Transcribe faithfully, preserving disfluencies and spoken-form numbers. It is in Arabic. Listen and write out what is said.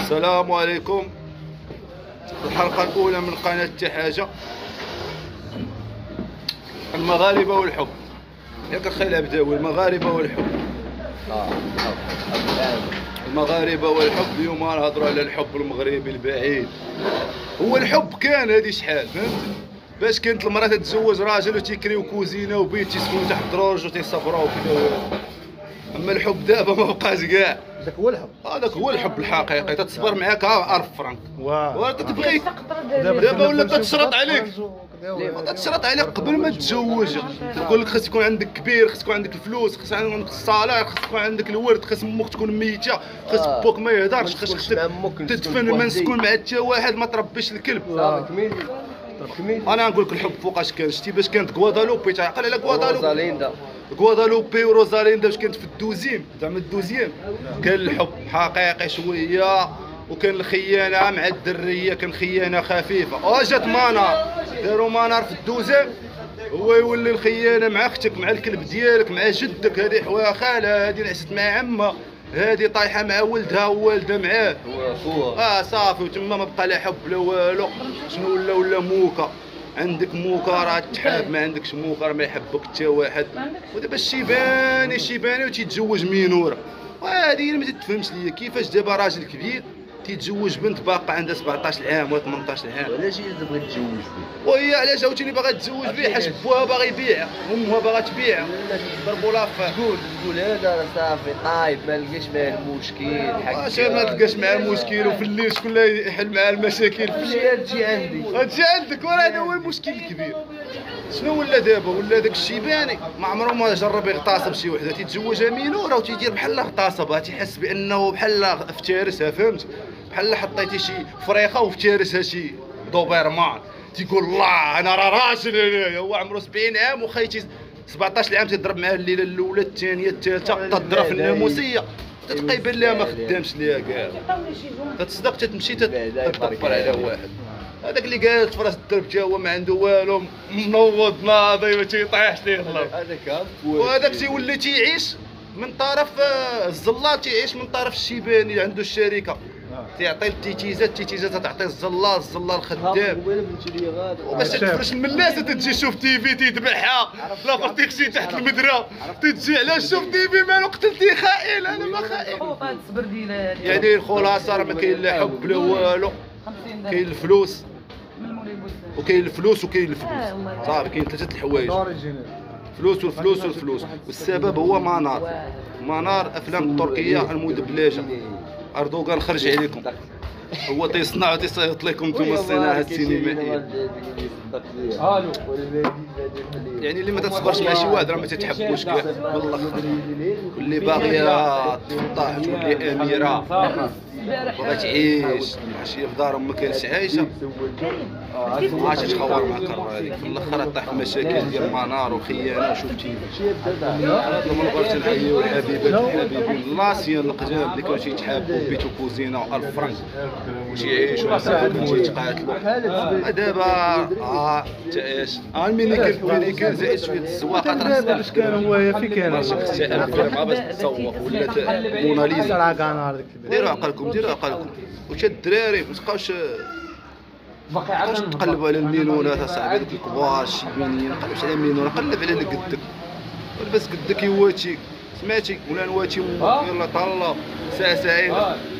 السلام عليكم. الحلقة الأولى من قناة تحاجة. المغاربة والحب. ياك أخي بداوي المغاربة والحب. المغاربة والحب. اليوم غنهضروا على الحب المغربي البعيد. هو الحب كان هادي شحال فهمت؟ باش كانت المرأة تتزوج راجل وتيكريو كوزينة وبيت تيسكنوا تحت دروج وتيصبروا وكذا. أما الحب دابا ما بقاش كاع. هذاك هو الحب. هذاك هو الحب الحقيقي. تتصبر معاك ألف فرنك. واه تتبغي دابا ولا تتشرط عليك. تتشرط عليك قبل ما تتزوج. تقول لك خاص يكون عندك كبير، خاص يكون عندك الفلوس، خاص يكون عندك الصالير، خاص يكون عندك الورد، خاص امك تكون ميته، خاص بوك ما يهدرش، خاص تدفن، ما نسكن مع حتى واحد، ما تربيش الكلب. انا نقول لك الحب فوقاش كان. شتي باش كانت غوادالوبي، تعقل على غوادالوبي؟ غوادالوبي وروزاليندا باش كانت في الدوزيم زعما الدوزيام. كان الحب حقيقي شويه، وكان الخيانه مع الدريه، كان خيانه خفيفه. واجات مانار، داروا مانار في الدوزيم، هو يولي الخيانه مع اختك، مع الكلب ديالك، مع جدك، هذه حوا خالها، هذه نعست مع عمها، هذه طايحه مع ولدها ووالدها معاه. اه صافي، وتما ما بقى لا حب لا والو. شنو ولا ولا موكا. عندك موكا راه تحاب، ما عندكش موكا راه ما يحبك حتى واحد. ودابا الشيباني الشيباني وتيتزوج مينوره، وهذه اللي ما تتفهمش ليا. كيفاش دابا راجل كبير تيتزوج بنت باقا عندها سبعطاش عام ولا ثمنطاش عام؟ علاش هي تبغي تتزوج به؟ وهي علاش عاوتاني باغا تتزوج به؟ حيت بوها باغي يبيعها، امها باغا تبيعها، ضربوا لافير. تقول تقول هذا صافي طايب، ما لقاش معاه المشكل. واش ما تلقاش معاه المشكل؟ وفي الليل شكون اللي يحل معاه المشاكل؟ تمشي تجي عندي، تجي عندك. وراه هذا هو المشكل الكبير. شنو ولا دابا؟ ولا داك الشيباني ما عمره ما جرب يغتصب شي وحده، تيتزوجها مينوره وتيدير بحال اغتصبها، تيحس بانه بحال افترسها، فهمت؟ بحال حطيتي شي فريخه وافترسها شي دوبرمان. تيقول الله انا راه راجل انايا. هو عمره سبعين عام وخيتي سبعطاش عام تيضرب معاه الليله الاولى الثانيه الثالثه، تضرب في الناموسيه، تتبقى يبان لها ما خدامش ليها كاع. تتصدق تتمشي تدبر على واحد. هذاك اللي جالس في راس الدرب تا هو ما عنده والو، منوض ناضي ما تيطيحش تيغلب. هذاك وهذاك تيولي تيعيش من طرف الزلات، تيعيش من طرف الشيباني اللي عنده الشركه. تيعطي التيتيزات، التيتيزات تعطي الزلات، الزلات الخدام. وباش تفرش من الناس تجي شوف تيفي تيذبحها، الاخر تيخشي تحت المدرة، تجي علاش شوف تيفي مالو قتلتي خائن. انا ما خائن. يعني الخلاصه راه ما كاين لا حب لا والو. كاين الفلوس وكاين الفلوس وكاين الفلوس صافي. كاين ثلاثه الحوايج، فلوس والفلوس والفلوس. والسبب هو منار. منار افلام التركيه المدبلجه. اردوغان خرج عليكم، هو تيصنع وتيصيفط لكم نتوما الصناعه السينمائيه. يعني اللي ما تتصبرش مع شي واحد راه ما تتحبوش كاع بالاخر. واللي باغيه تفضح تولي اميره باغا تعيش ماشي في دارهم ما كانش عايشه، ما عادش تخور مع كرة هذيك. في الاخر طاح في مشاكل ديال منار وخيانه. شفتي لما نبغيو نحييو الحبيبات الحبيبين لاسيان القدام اللي كانوا تيتحابوا بيتو كوزينه وألف فرنك وتيعيشوا وتيتقاتلوا. دابا اه تعيش اه المينيكال المينيكال زائد شويه الزواقات راه اش كان هو في كان اختي ما باش تسوق ولات موناليزا. راه كان ديروا عقلكم ديروا عقلكم. وتا الدراري ما تبقاوش باقي تقلبوا على المينونات اصاحبي، دوك الكبار الشيبانيين. ما تقلبش على المينونه، قلب على اللي قدك، ولبس قدك يواتيك. سمعتي ولا نواتي يلا طلع ساعه ساعين.